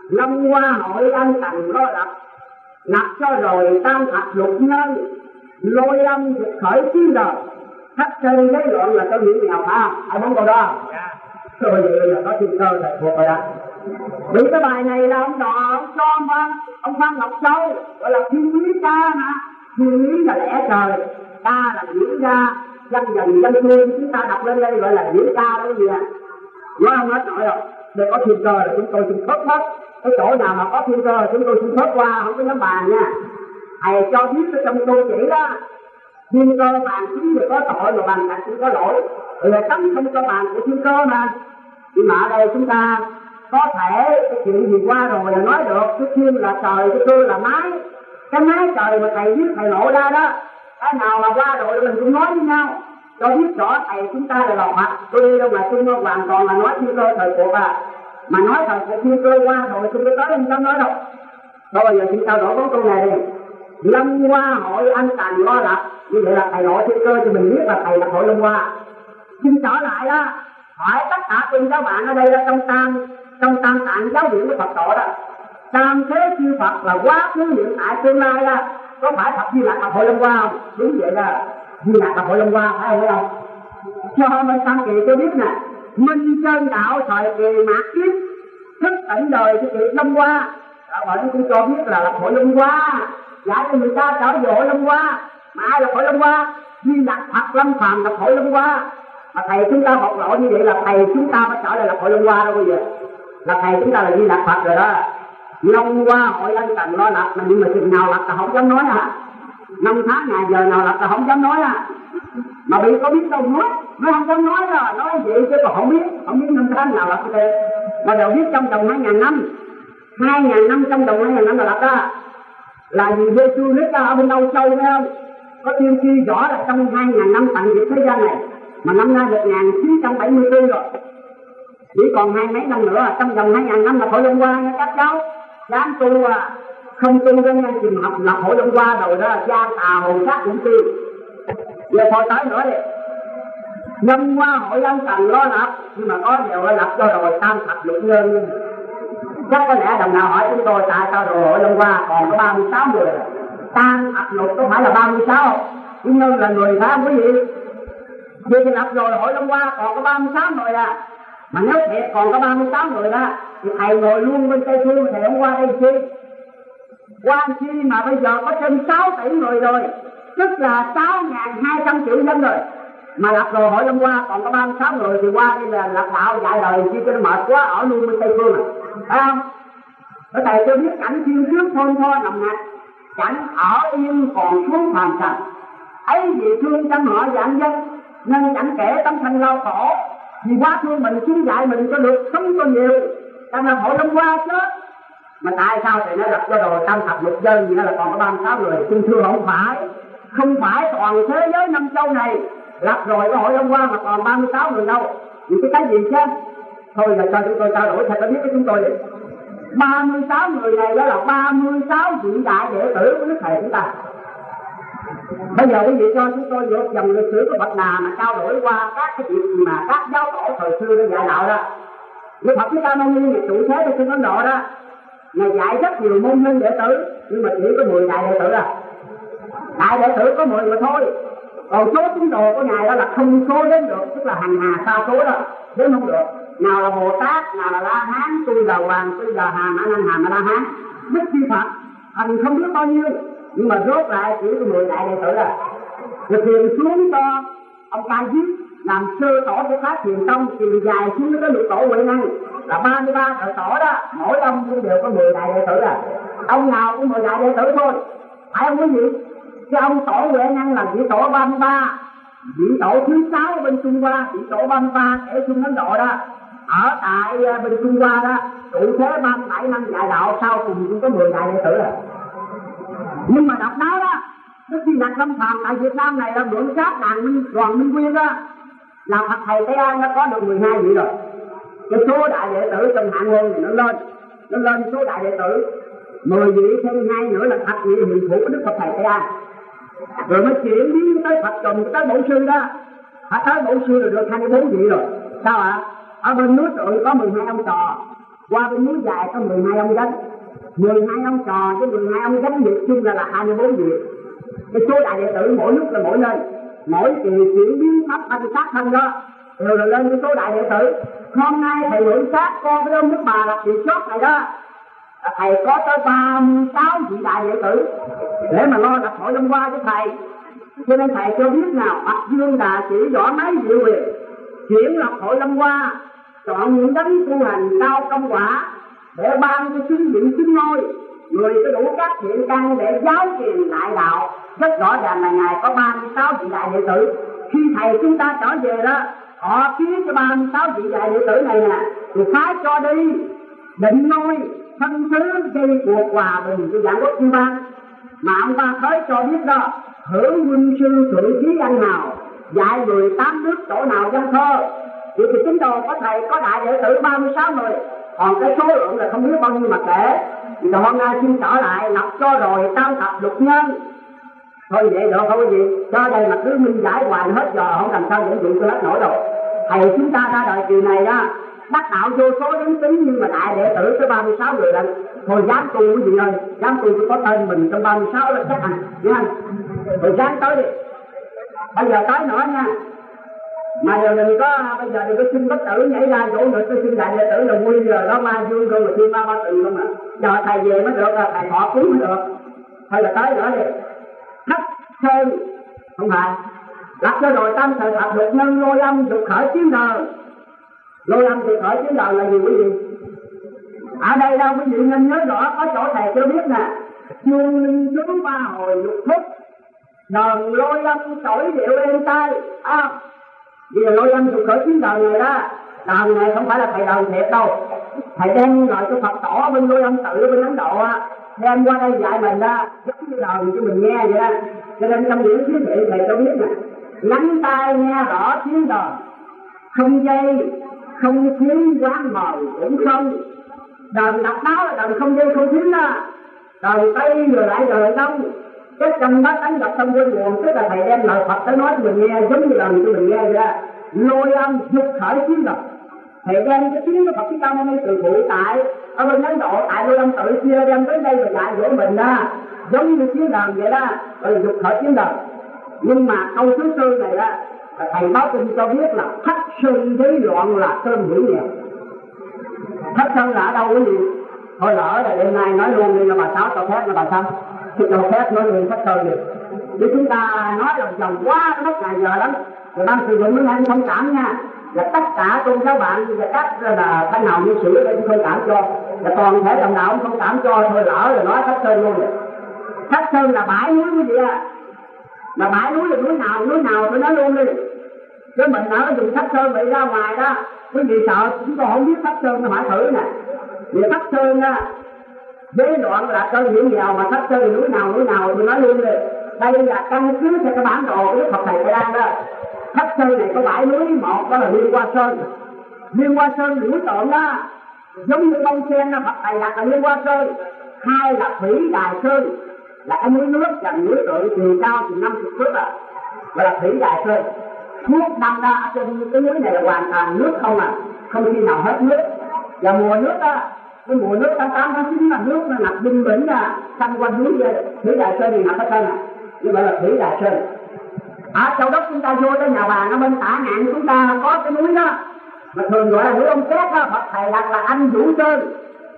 Long Hoa hội ân tầng lo lập cho rồi tam thập lục nhân, lôi âm dịch khởi chiến đời, thất sơn lấy loạn là tôi nghĩ nào phải không? Ai muốn câu đó? Rồi vậy là có thiên cơ thầy thuộc rồi đó. Vì cái bài này là ông Đò, ông Son ông Phan Ngọc Châu, gọi là thiên lý ca mà. Thiên lý là lẽ trời, ca là diễn ra, dân dần dân thương, chúng ta đọc lên đây gọi là diễn ca đó cái gì à? Nói không hết nổi đâu. Để có thiên cơ là chúng tôi xin phớt hết. Cái chỗ nào mà có thiên cơ chúng tôi xin phớt qua, không có dám bàn nha. Thầy cho biết cái trong tôi chỉ đó, thiên cơ bàn chính là có tội mà bàn cạnh cũng có lỗi. Là tấm không cho bàn của thiên cơ mà. Nhưng mà ở đây chúng ta có thể cái chuyện gì qua rồi là nói được. Cái thiên là trời, cái cơ là mái. Cái mái trời mà thầy viết thầy lộ ra đó, cái nào mà qua rồi mình cũng nói với nhau cho biết rõ thầy chúng ta là lọt mặt. Tôi đi đâu mà tôi hoàn toàn là nói thiên cơ thời cuộc à. Mà nói thời cuộc thiên cơ qua rồi tôi tới không dám nói đâu. Bây giờ chúng ta đổi bốn câu này đi. Long Hoa hội anh tàn lo lập, như vậy là thầy nội thiên cơ cho mình biết là thầy là hội Long Hoa. Xin trở lại đó, hỏi tất cả quý giáo bạn ở đây là trong tam tạng giáo viện của Phật tổ đó. Tam thế chư Phật là quá khứ hiện tại tương lai đó, có phải Phật Di Lặc là hội Long Hoa không? Đúng vậy là Di Lặc là hội Long Hoa phải không? Cho mình Tam Kỳ cho biết nè, Minh Sơn đạo thời kỳ mạt kiếp, thức tỉnh đời của kỳ Long Hoa. Đạo bệnh cũng cho biết là hội Long Hoa, giải cho người ta trở về hội Long Hoa. Mà ai là hội Long Hoa? Di Lặc Phật Lâm Phàm là hội Long Hoa. Mà thầy chúng ta bộc lộ như vậy là thầy chúng ta phải trở lại là hội Long Hoa đâu bây giờ. Là thầy chúng ta là Di Lặc Phật rồi đó. Long Hoa hội ân tầng lo lập, mà nhưng mà chừng nào lập là không dám nói à. 5 tháng ngày giờ nào lập là không dám nói à. Mà bị có biết đâu nói không dám nói à. Nói vậy chứ còn không biết 5 tháng nào lập cái đây. Mà đều biết trong vòng 2.000 năm, 2.000 năm, trong vòng 2.000 năm là lập ra. Là vì Giê-xu Christ ở bên Âu Châu phải không? Có tiên tri rõ là trong 2.000 năm tận diệt thế gian này. Mà năm nay 1974 rồi, chỉ còn 20 mấy năm nữa. Trong vòng 2.000 năm là hội Long Hoa nha các cháu. Dám tu à, không tu đến nhân trình học lập hội Long Hoa rồi đó, gian tà hồn sát cũng tiêu. Giờ thôi tới nữa đi. Long Hoa hội ân tầng lo lập, nhưng mà có điều lập cho rồi tam thập lục nhân. Chắc có lẽ đồng nào hỏi chúng tôi tại sao rồi hội Long Hoa còn có 36 người. Tam thập lục có phải là 36, nhưng nhân là người phải không quý vị? Vì thì lập rồi hội Long Hoa còn có 36 người à. Mà nếu thiệt còn có 36 người đó thì thầy ngồi luôn bên Tây Phương, thầy không qua đây chi? Qua chi mà bây giờ có trên 6 tỷ người rồi, tức là 6.200 triệu dân rồi. Mà lập rồi hội Long Hoa còn có 36 người thì qua đây là lập đạo dạy đời chi cho nó mệt quá, ở luôn bên Tây Phương à. Phải không? Ở thầy tôi biết cảnh thiên trước thôn tho nồng nặc, cảnh ở yên còn xuống phàm trần. Ấy vì thương trăm họ dạng dân, nên chẳng kể tâm thân lao khổ. Vì quá thương mình xuống dạy mình cho được sống cho nhiều, trong là hội Long Hoa chứ. Mà tại sao thì nó lập cho rồi tam thập lục dân gì đó là còn có 36 người? Xin thưa không phải toàn thế giới 5 châu này lập rồi có hội Long Hoa mà còn 36 người đâu. Vì cái gì chứ? Thôi là cho chúng tôi trao đổi thật có biết với chúng tôi đi. 36 người này đó là 36 vị đại đệ tử của Đức Thầy chúng ta. Bây giờ quý vị cho chúng tôi vượt dòng lịch sử của Bạch Đà mà trao đổi qua các cái việc mà các giáo tổ thời xưa đã dạy đạo đó. Như Phật Thích Ca Mâu Ni trụ thế ở trên Ấn Độ đó, Ngài dạy rất nhiều môn nhân đệ tử, nhưng mà chỉ có 10 đại đệ tử à. Đại đệ tử có 10 mà thôi. Còn số tín đồ của Ngài đó là không số đến được, tức là hàng hà sa số đó, đến không được. Nào là Bồ Tát, nào là La Hán, tôi là Hoàng, tôi là Hà Mã Năng, Hà Mã La Hán. Đức Chi Phật, thành không biết bao nhiêu, nhưng mà rốt lại chỉ có 10 đại đệ tử là rồi truyền xuống cho ông Ca Diếp làm sơ tổ của các truyền tông, truyền dài xuống cái lục tổ Huệ Năng là 33 đời tổ đó, mỗi ông cũng đều có 10 đại đệ tử à. Ông nào cũng 10 đại đệ tử thôi, phải không quý vị? Cái ông tổ Huệ Năng là vị tổ 33, vị tổ thứ 6 bên Trung Hoa, vị tổ 33 ở Trung Ấn Độ đó, ở tại bên Trung Hoa đó, trụ thế 37 năm dạy đạo, sau cùng cũng có 10 đại đệ tử à. Nhưng mà đọc nói đó, Đức Di Lặc Lâm Phàm tại Việt Nam này là mượn sát Đoàn Minh Quyên đó, là Phật thầy Tây An nó có được 12 vị rồi. Cái số đại đệ tử trong hạng ngôn thì nó lên số đại đệ tử 10 vị thêm 2 nữa là thập vị hiện thủ của Đức Phật thầy Tây An. Rồi mới chuyển biến tới Phật trùng tới Bổn Sư đó, tới Bổn Sư là được 24 vị rồi. Sao ạ? Ở bên núi Tượng có 12 ông trò, Qua bên núi dài có 12 ông gánh, 12 ông trò với 12 ông gánh việc chung là 24 việc. Cái số đại đệ tử mỗi lúc là mỗi nơi, mỗi kỳ chuyển biến pháp thanh sát thân đó đều là lên cái số đại đệ tử. Hôm nay thầy mượn xác con cái ông nước Bà là việc chót này đó, thầy có tới 36 vị đại đệ tử để mà lo lập hội Long Hoa cho thầy. Cho nên thầy cho biết nào, Bạch Dương Đà chỉ rõ mấy diệu quyền chuyển lập hội Long Hoa, chọn những đấng tu hành cao công quả để ban cho chứng diện chứng ngôi, người có đủ các thiện căn để giáo truyền đại đạo. Rất rõ ràng là ngài có 36 vị đại đệ tử. Khi thầy chúng ta trở về đó, họ ký cho 36 vị đại đệ tử này nè, thì phái cho đi định ngôi thân thứ gây cuộc hòa bình của giảng quốc Cuba. Mà ông ta tới cho biết đó, hưởng huynh sư thượng trí anh nào, dạy người 8 nước chỗ nào văn thơ. Vậy thì tín đồ có thầy có đại đệ tử 36 người, còn cái số lượng là không biết bao nhiêu mà kể. Thì hôm nay xin trở lại lập cho rồi tam thập lục nhân. Thôi vậy được không có gì, cho đây mà cứ minh giải hoài hết giờ không làm sao dẫn dụng tôi hết nổi đâu. Thầy chúng ta ra đời kỳ này đó, đắc đạo vô số đến tính nhưng mà đại đệ tử tới 36 người lần. Thôi dám tu quý vị ơi, dám tu có tên mình trong 36 là chắc hành, nghe không? Rồi dám tới đi, bây giờ tới nữa nha. Mà giờ đừng có, bây giờ đừng có xin bất tử nhảy ra chỗ nữa, tôi xin đại đệ tử là nguyên giờ đó ma dương không mà thiên ma ba từ không à. Chờ thầy về mới được, thầy thọ ký mới được. Thôi là tới nữa đi. Thất Sơn, không phải, lập cho rồi tam thời thập lục nhân lôi âm dục khởi chiến đời. Lôi âm dục khởi chiến đời là gì quý vị? Ở đây đâu quý vị nên nhớ rõ, có chỗ thầy cho biết nè. Chuông linh tướng ba hồi lục thúc, đờn lôi âm sỏi điệu êm tai. Vì là lôi âm dục khởi chiến đời này đó, đờn này không phải là thầy đờn thiệt đâu. Thầy đem lại cho Phật tổ bên lôi âm tự bên Ấn Độ á, đem qua đây dạy mình đó, giống như đờn cho mình nghe vậy đó. Cho nên trong điểm thuyết thị thầy cho biết nè, lắng tai nghe rõ tiếng đờn, không dây, không khí quán mờ cũng không. Đờn đọc báo là đờn không dây không khí đó, đờn tây rồi lại rồi đông. Cái trong đó đánh đập trong quân nguồn, tức là thầy đem lời Phật tới nói cho mình nghe, giống như đờn cho mình nghe vậy đó. Lôi âm dục khởi tiếng đờn, thầy đem cái tiếng của Phật Thích Ca Mâu Ni từ phụ tại ở bên Ấn Độ, tại lôi âm tự kia đem tới đây và dạy dỗ mình đó, giống như tiếng đờn vậy đó, rồi dục khởi tiếng đờn. Nhưng mà câu thứ tư này đó, thầy báo tin cho biết là Thất Sơn giấy loạn là cơn hủy nghèo. Thất Sơn là ở đâu quý vị? Thôi lỡ là đêm nay nói luôn đi là bà Sáu cho phép là bà Sáu, thì cho phép nói luôn Thất Sơn đi. Chứ chúng ta nói lòng vòng quá mất ngày giờ lắm, rồi đang sử dụng những anh thông cảm nha. Là tất cả tôn giáo bạn và các là thanh hào như sĩ ở đây không cảm cho, là toàn thể đồng đạo không cảm cho, thôi lỡ rồi nói Thất Sơn luôn rồi. Thất Sơn là bãi núi quý vị à, mà bãi núi là núi nào tôi nói luôn đi. Chứ mình ở dùng Thất Sơn bị ra ngoài đó, quý vị sợ chúng tôi không biết Thất Sơn thì hỏi thử nè. Vì Thất Sơn á, giấy loạn là cơn hiểm nghèo, mà Thất Sơn thì núi nào tôi nói luôn đi. Đây là căn cứ theo cái bản đồ của Đức Phật Thầy Tây Đan đó. Thất Sơn này có bãi núi, một đó là Liên Hoa Sơn. Liên Hoa Sơn núi tượng đó, giống như bông sen đó, Phật Thầy đặt là Liên Hoa Sơn. Hai là Thủy Đài Sơn, là cái núi nước gần núi tượng chiều cao từ 50 thước à, gọi là Thủy Đài Sơn. Thuốc đâm ra trên cái núi này là hoàn toàn nước không à, không khi nào hết nước. Và mùa nước á, cái mùa nước tháng 8 tháng 9 là nước nó ngập binh bỉnh ra, xanh quanh núi Thủy Đài Sơn thì ngập hết trơn à, như vậy là Thủy Đài Sơn. Ở Châu Đốc chúng ta vô tới nhà bàn ở bên tả ngạn chúng ta có cái núi đó, mà thường gọi là núi Ông Két đó, Phật Thầy đặt là Anh Vũ Sơn.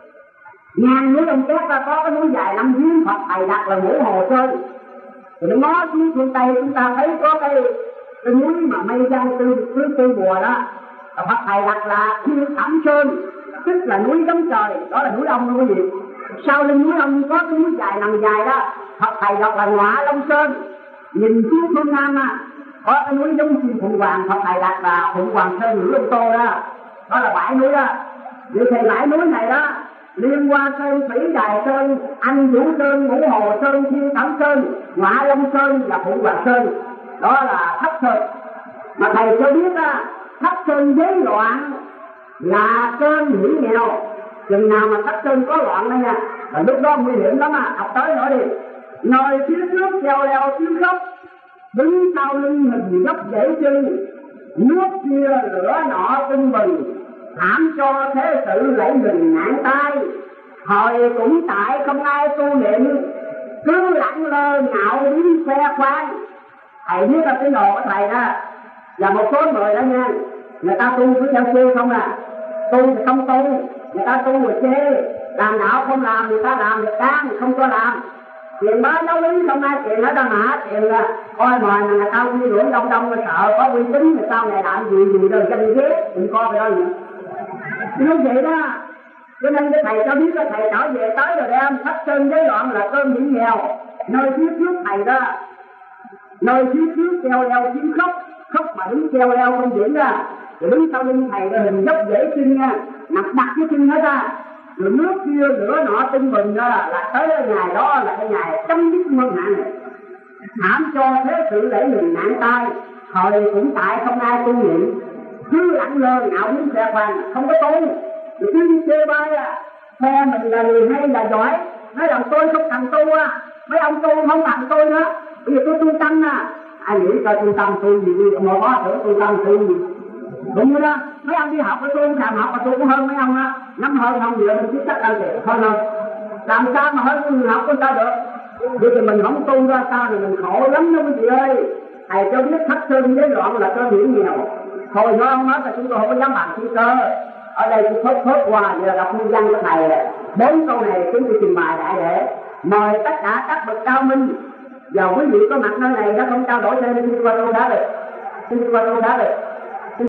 Ngang núi Ông Két đó có cái núi dài 5 giếng, Phật Thầy đặt là Ngũ Hồ Sơn. Rồi ngó xuống phương Tây chúng ta thấy có cái núi mà mây giăng tư mùa đó, Phật Thầy đặt là Thiên Thẩm Sơn, tức là núi giống trời, đó là núi Ông luôn quý vị. Sau lưng núi Ông có cái núi dài nằm dài đó, Phật Thầy đặt là Ngọa Long Sơn. Nhìn xuống phương Nam á, có cái núi giống chim Phụng Hoàng, Phật Thầy đặt là Phụng Hoàng Sơn Ngũ Long Tô đó, đó là bãi núi đó. Vậy thì bãi núi này đó, Liên Hoa Sơn, Thủy Đài Sơn, Anh Vũ Sơn, Ngũ Hồ Sơn, Thiên Thẩm Sơn, Ngọa Long Sơn và Phụng Hoàng Sơn, đó là Thất Sơn. Mà thầy cho biết á, Thất Sơn giấy loạn là cơn hủy nghèo. Chừng nào mà Thất Sơn có loạn đây nha, là lúc đó nguy hiểm lắm à, học tới nữa đi. Nơi phía trước treo leo tiếng khóc, đứng sau lưng mình gấp dễ chân, nước kia lửa nọ tưng bừng, thảm cho thế sự lấy mình nạn tai, thời cũng tại không ai tu niệm, cứ lẳng lơ ngạo biến khoe khoang. Thầy biết là cái đồ của thầy đó là một số người đó nha, người ta tu cứ theo chê không à, tu thì không tu, người ta tu rồi chê, làm đạo không làm, người ta làm được can không cho làm, tiền bá đấu lý không ai tiền hết đâu mà tiền là coi mời mà người ta quy đuổi đông đông người sợ có uy tín người sau này làm gì rồi cho đi ghét đừng coi vậy đâu như vậy đó. Cho nên cái thầy cho biết cái thầy trở về tới rồi đem thất sơn giấy loạn là cơn biển nghèo, nơi phía trước thầy đó, nơi phía trước treo leo kiếm khóc mà đứng treo leo không diễn ra, rồi đứng sau lưng thầy rồi hình dốc dễ chân nha, nằm đặt cái chân hết ra, rồi nước kia lửa nọ tinh bừng ra là tới cái ngày đó là cái ngày chấm dứt muôn hạn này. Thảm cho thế sự để mình nạn tai, thời cũng tại không ai tu niệm, cứ lẳng lơ ngạo biến khoe khoang không có tu, rồi cứ đi chê bai à, khoe mình là người hay là giỏi, nói rằng tôi không thành tu à, mấy ông tu không thành tôi nữa, bây giờ tôi tu tâm à, ai nghĩ coi tu tâm tu gì đi, một có thử tu tâm tu gì, đúng như đó, mấy ông đi học với tôi không thèm học mà tôi cũng hơn mấy ông á, nắm hơn không gì mình biết chắc ăn thiệt thôi đâu, làm sao mà hơn người học của ta được, vậy thì mình không tu ra sao thì mình khổ lắm đó quý vị ơi. Thầy cho biết thất sơn giấy loạn là cơ biển nghèo, hồi nó không nói là chúng tôi không có dám bàn thi cơ, ở đây tôi phớt qua giờ đọc nguyên văn của thầy 4 câu này chúng tôi trình bày đại để mời tất cả các bậc cao minh và quý vị có mặt nơi này đã không trao đổi thêm đi qua đâu đã được, đi qua đâu đã được.